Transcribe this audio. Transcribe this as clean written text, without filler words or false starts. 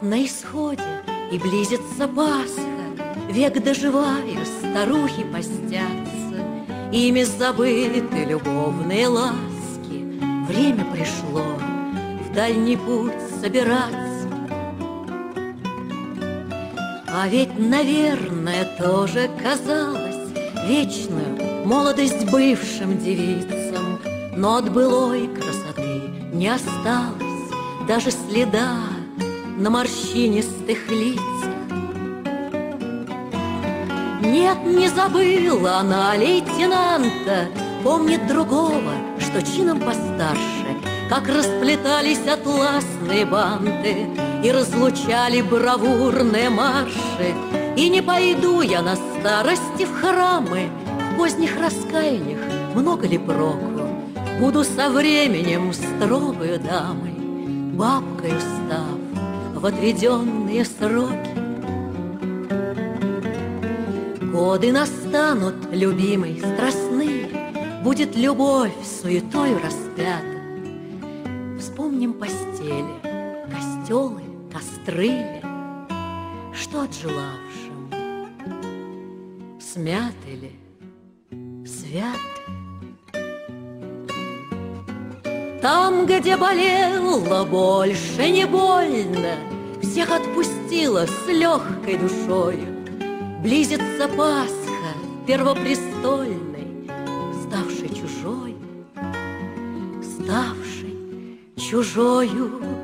на исходе, и близится Пасха. Век доживая, старухи постятся, ими забыты любовные ласки. Время пришло в дальний путь собираться. А ведь, наверное, тоже казалось вечную молодость бывшим девицам, но от былой красоты не осталось даже следа на морщинистых лицах. Нет, не забыла она лейтенанта, помнит другого, что чином постарше, как расплетались атласные банты и разлучали бравурные марши. И не пойду я на старости в храмы, в поздних раскаяниях много ли проку? Буду со временем строгою дамой, бабкой став в отведенные сроки. Годы настанут, любимый, страстные, будет любовь суетою распята. Вспомним постели, костелы, костры ли, что отжилавшим, смяты ли, святы. Там, где болело, больше не больно, всех отпустила с легкой душою. Близится Пасха первопрестольной, ставшей чужой, ставшей чужою.